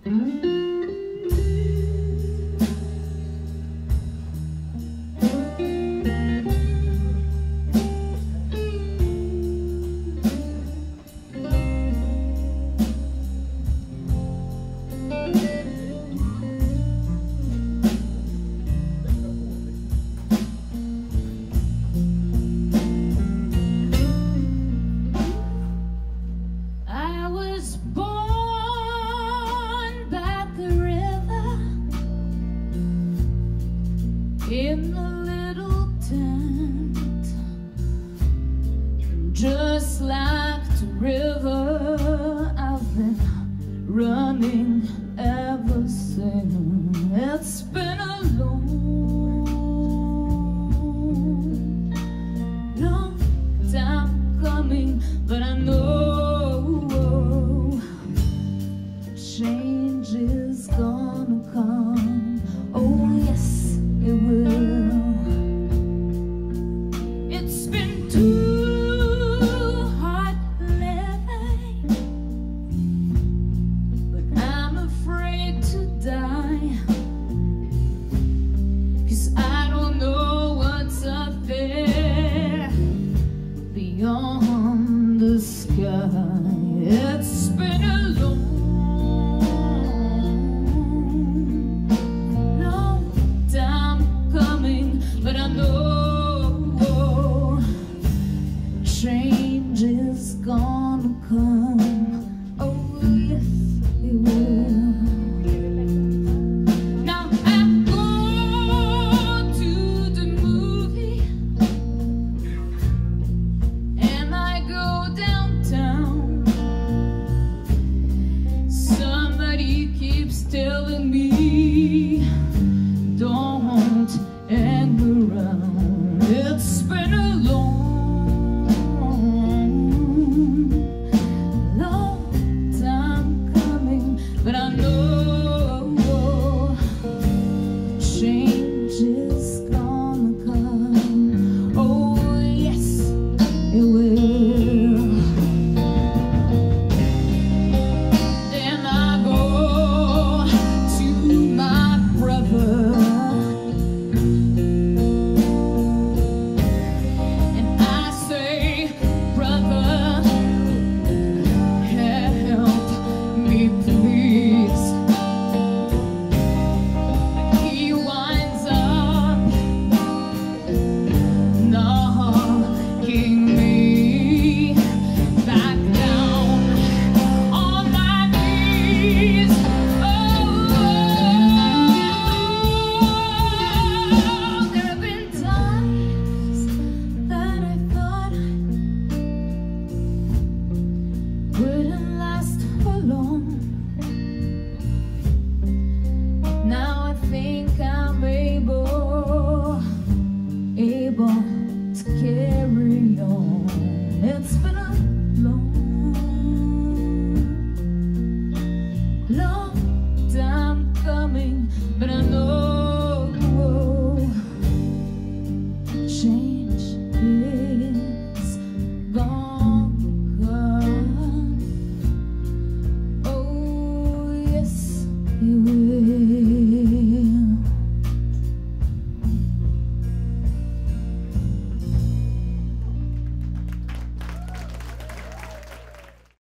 In a little tent, just like the river, I've been running ever since. It's been a long time coming, but I know change is gonna come. Oh yes, it will. It's been too hard living, but I'm afraid to die, 'cause I don't know what's up there beyond the sky. It's been a but I know change is gonna come.